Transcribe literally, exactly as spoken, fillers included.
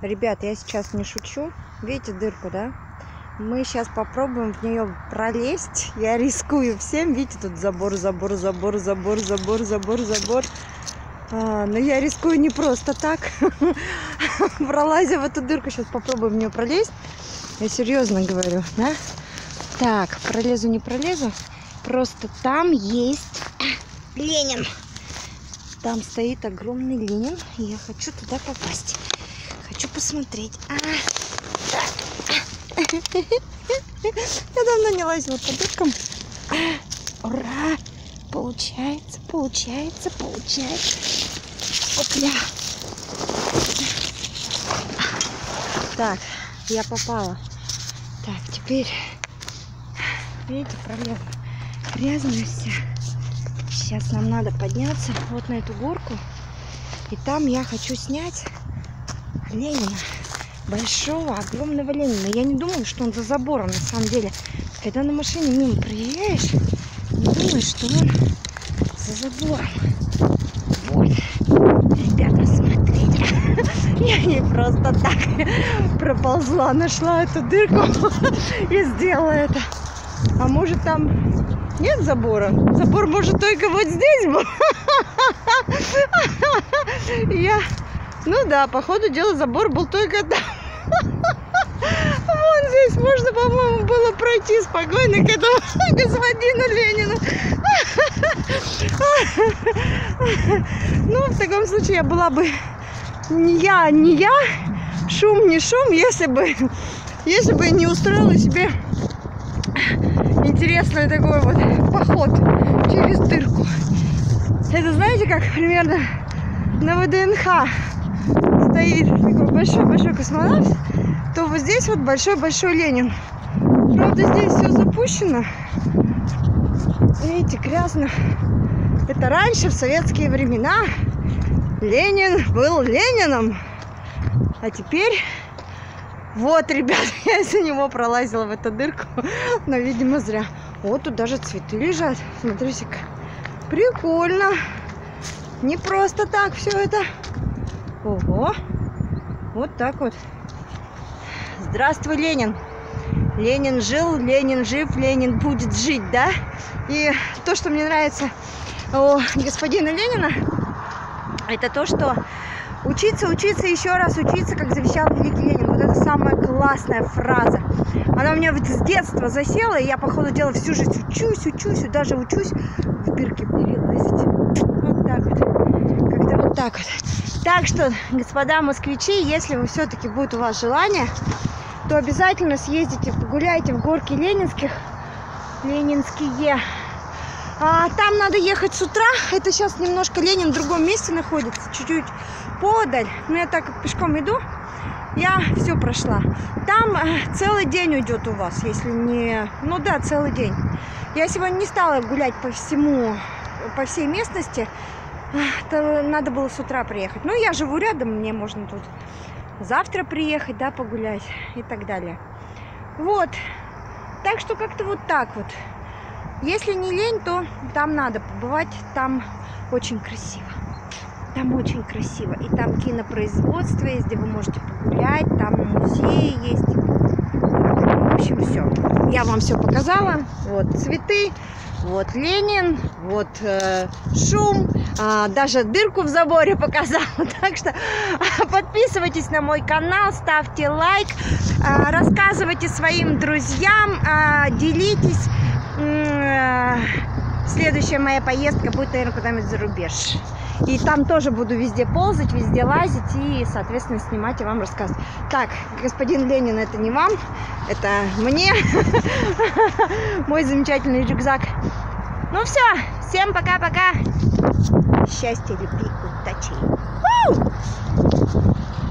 Ребята, я сейчас не шучу. Видите дырку, да? Мы сейчас попробуем в нее пролезть. Я рискую всем. Видите, тут забор, забор, забор, забор, забор, забор, забор. А, но я рискую не просто так. Пролазя в эту дырку, сейчас попробуем в нее пролезть. Я серьезно говорю, да? Так, пролезу, не пролезу. Просто там есть Ленин. Там стоит огромный Ленин. И я хочу туда попасть. Хочу посмотреть. А -а -а. Я давно не лазила по дыркам. Ура! Получается, получается, получается. Опля! Так, я попала. Так, теперь, видите, проблема. Грязная вся. Сейчас нам надо подняться вот на эту горку. И там я хочу снять Ленина. Большого, огромного Ленина. Я не думала, что он за забором, на самом деле. Когда на машине мимо проезжаешь, не думаешь, что он за забором. Вот. Ребята, смотрите. Я не просто так проползла, нашла эту дырку и сделала это. А может там нет забора? Забор может только вот здесь был. Я... Ну да, по ходу дела забор был только там. Вон здесь можно, по-моему, было пройти спокойно к этому господину Ленину. Ну, в таком случае я была бы не я, не я, шум, не шум, если бы, если бы не устроила себе интересный такой вот поход через дырку. Это знаете, как примерно на ВДНХ стоит такой большой-большой космонавт, то вот здесь вот большой-большой Ленин. Правда, здесь все запущено. Видите, грязно. Это раньше, в советские времена, Ленин был Лениным. А теперь... Вот, ребят, я из-за него пролазила в эту дырку. Но, видимо, зря. Вот тут даже цветы лежат. Смотрите-ка. Прикольно. Не просто так все это. Ого. Вот так вот. Здравствуй, Ленин. Ленин жил, Ленин жив, Ленин будет жить, да? И то, что мне нравится у господина Ленина, это то, что учиться, учиться, еще раз учиться, как завещал великий Ленин. Вот это самая классная фраза. Она у меня вот с детства засела, и я, по ходу дела, всю жизнь учусь, учусь, и даже учусь в дырки перелазить. Вот так вот. Как-то вот так вот. Так что, господа москвичи, если вы все-таки будет у вас желание, то обязательно съездите, погуляйте в горки ленинских, ленинские. А, там надо ехать с утра. Это сейчас немножко Ленин в другом месте находится, чуть-чуть подаль. Но я так как пешком иду, я все прошла. Там целый день уйдет у вас, если не... Ну да, целый день. Я сегодня не стала гулять по всему, по всей местности. То надо было с утра приехать. Ну, я живу рядом, мне можно тут завтра приехать, да, погулять и так далее. Вот. Так что как-то вот так вот. Если не лень, то там надо побывать. Там очень красиво. Там очень красиво. И там кинопроизводство есть, где вы можете погулять. Там музеи есть. В общем, все. Я вам все показала. Вот цветы. Вот Ленин. Вот э, шум. А, даже дырку в заборе показала. Так что подписывайтесь на мой канал. Ставьте лайк. А, рассказывайте своим друзьям. А, делитесь. Следующая моя поездка будет, наверное, куда-нибудь за рубеж. И там тоже буду везде ползать, везде лазить и, соответственно, снимать и вам рассказывать. Так, господин Ленин, это не вам, это мне. Мой замечательный рюкзак. Ну все, всем пока-пока. Счастья, любви, удачи.